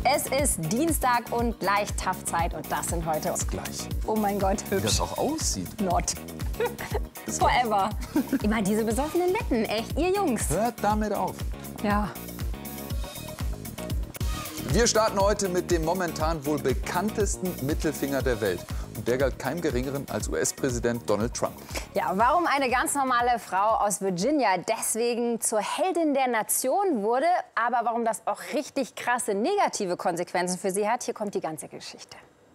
Es ist Dienstag und gleich TAF-Zeit und das sind heute... Das gleich. Oh mein Gott, Wie hübsch. das auch aussieht. Not. Forever. Immer diese besoffenen Netten, echt, ihr Jungs. Hört damit auf. Ja. Wir starten heute mit dem momentan wohl bekanntesten Mittelfinger der Welt. Und der galt keinem Geringeren als US-Präsident Donald Trump. Ja, warum eine ganz normale Frau aus Virginia deswegen zur Heldin der Nation wurde, aber warum das auch richtig krasse negative Konsequenzen für sie hat, hier kommt die ganze Geschichte.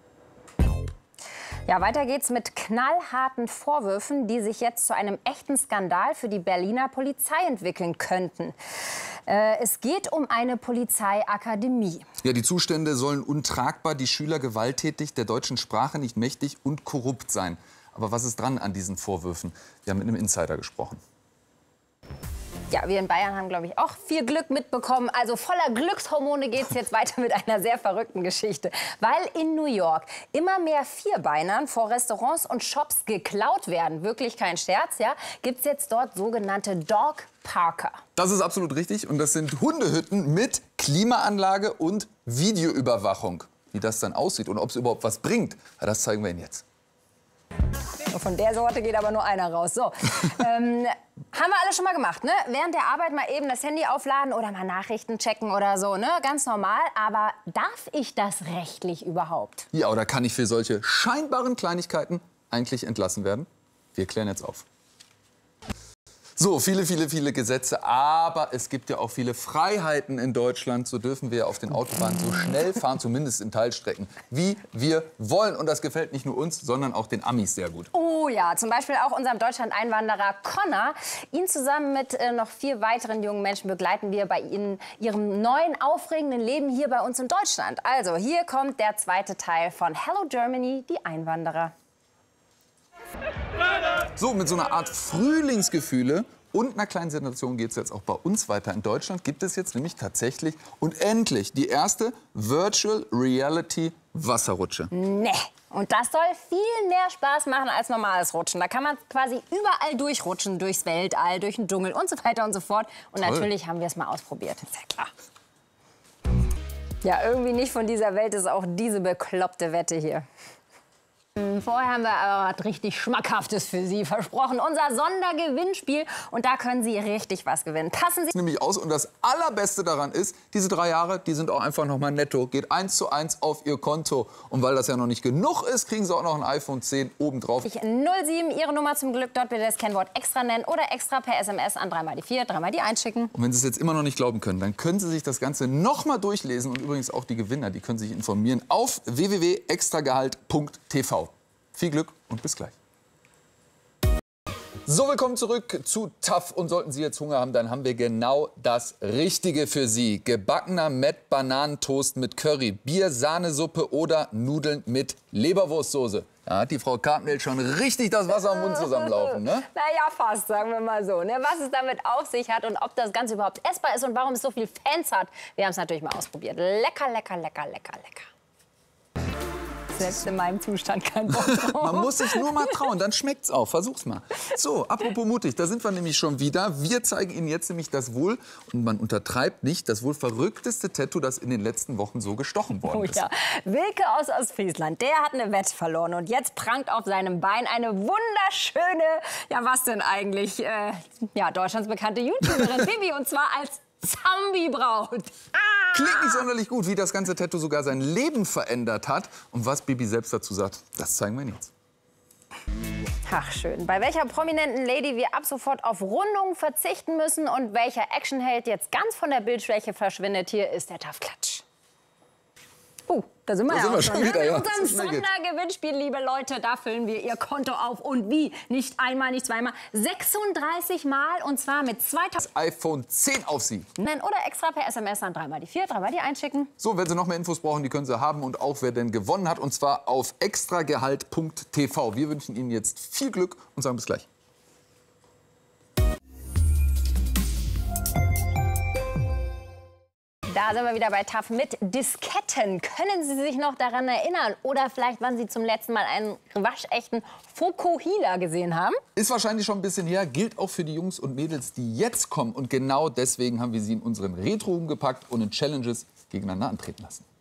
Ja, weiter geht's mit knallharten Vorwürfen, die sich jetzt zu einem echten Skandal für die Berliner Polizei entwickeln könnten. Es geht um eine Polizeiakademie. Ja, die Zustände sollen untragbar, die Schüler gewalttätig, der deutschen Sprache nicht mächtig und korrupt sein. Aber was ist dran an diesen Vorwürfen? Wir haben mit einem Insider gesprochen. Ja, wir in Bayern haben, glaube ich, auch viel Glück mitbekommen. Also voller Glückshormone geht es jetzt weiter mit einer sehr verrückten Geschichte. Weil in New York immer mehr Vierbeinern vor Restaurants und Shops geklaut werden, wirklich kein Scherz, ja, gibt es jetzt dort sogenannte Dog Parker. Das ist absolut richtig. Und das sind Hundehütten mit Klimaanlage und Videoüberwachung. Wie das dann aussieht und ob es überhaupt was bringt, das zeigen wir Ihnen jetzt. Von der Sorte geht aber nur einer raus. So, haben wir alle schon mal gemacht, ne? Während der Arbeit mal eben das Handy aufladen oder mal Nachrichten checken oder so, ne? Ganz normal. Aber darf ich das rechtlich überhaupt? Ja, oder kann ich für solche scheinbaren Kleinigkeiten eigentlich entlassen werden? Wir klären jetzt auf. So, viele Gesetze, aber es gibt ja auch viele Freiheiten in Deutschland. So dürfen wir auf den Autobahnen so schnell fahren, zumindest in Teilstrecken, wie wir wollen. Und das gefällt nicht nur uns, sondern auch den Amis sehr gut. Oh ja, zum Beispiel auch unserem Deutschland-Einwanderer Connor. Ihn zusammen mit noch 4 weiteren jungen Menschen begleiten wir bei ihrem neuen, aufregenden Leben hier bei uns in Deutschland. Also, hier kommt der zweite Teil von Hello Germany, die Einwanderer. So, mit so einer Art Frühlingsgefühle und einer kleinen Sensation geht es jetzt auch bei uns weiter. In Deutschland gibt es jetzt nämlich tatsächlich und endlich die erste Virtual Reality Wasserrutsche. Nee. Und das soll viel mehr Spaß machen als normales Rutschen. Da kann man quasi überall durchrutschen, durchs Weltall, durch den Dschungel und so weiter und so fort. Und Toll. Natürlich haben wir es mal ausprobiert. Ist ja klar. Ja, irgendwie nicht von dieser Welt ist auch diese bekloppte Wette hier. Vorher haben wir aber was richtig Schmackhaftes für Sie versprochen. Unser Sondergewinnspiel. Und da können Sie richtig was gewinnen. Passen Sie... Nämlich aus. Und das Allerbeste daran ist, diese 3 Jahre, die sind auch einfach noch mal netto. Geht 1:1 auf Ihr Konto. Und weil das ja noch nicht genug ist, kriegen Sie auch noch ein iPhone 10 obendrauf. 07, Ihre Nummer zum Glück. Dort bitte das Kennwort extra nennen oder extra per SMS an 3 mal die 4, 3 mal die 1 schicken. Und wenn Sie es jetzt immer noch nicht glauben können, dann können Sie sich das Ganze noch mal durchlesen. Und übrigens auch die Gewinner, die können sich informieren auf www.extragehalt.tv. Viel Glück und bis gleich. So, willkommen zurück zu TAF. Und sollten Sie jetzt Hunger haben, dann haben wir genau das Richtige für Sie. Gebackener Met-Bananentoast mit Curry, Bier-Sahnesuppe oder Nudeln mit Leberwurstsoße. Da hat die Frau Carpendale schon richtig das Wasser am Mund zusammenlaufen, ne? Naja, fast, sagen wir mal so. Ne? Was es damit auf sich hat und ob das Ganze überhaupt essbar ist und warum es so viele Fans hat, wir haben es natürlich mal ausprobiert. Lecker, lecker, lecker, lecker, lecker. Selbst in meinem Zustand kein Bock drauf. Man muss sich nur mal trauen, dann schmeckt's auch. Versuch's mal. So, apropos mutig, da sind wir nämlich schon wieder. Wir zeigen Ihnen jetzt nämlich das wohl, und man untertreibt nicht, das wohl verrückteste Tattoo, das in den letzten Wochen so gestochen worden ist. Oh ja, Wilke aus Ostfriesland, der hat eine Wette verloren und jetzt prangt auf seinem Bein eine wunderschöne, ja was denn eigentlich, ja, Deutschlands bekannte YouTuberin Bibi, und zwar als Zombie-Braut. Klingt nicht sonderlich gut, wie das ganze Tattoo sogar sein Leben verändert hat. Und was Bibi selbst dazu sagt, das zeigen wir Ihnen jetzt. Ach schön. Bei welcher prominenten Lady wir ab sofort auf Rundungen verzichten müssen und welcher Actionheld jetzt ganz von der Bildschwäche verschwindet, hier ist der TAF-Klatsch. Da sind wir ja auch schon wieder, ja. Mit unserem Sondergewinnspiel, liebe Leute, da füllen wir Ihr Konto auf. Und wie? Nicht einmal, nicht zweimal, 36 Mal, und zwar mit 2000... Das iPhone 10 auf Sie. Oder extra per SMS an 3 mal die 4, 3 mal die 1 schicken. So, wenn Sie noch mehr Infos brauchen, die können Sie haben. Und auch, wer denn gewonnen hat, und zwar auf extragehalt.tv. Wir wünschen Ihnen jetzt viel Glück und sagen bis gleich. Da sind wir wieder bei TAF mit Disketten. Können Sie sich noch daran erinnern? Oder vielleicht, wann Sie zum letzten Mal einen waschechten Fokuhila gesehen haben? Ist wahrscheinlich schon ein bisschen her, gilt auch für die Jungs und Mädels, die jetzt kommen. Und genau deswegen haben wir sie in unseren Retro-Room gepackt und in Challenges gegeneinander antreten lassen.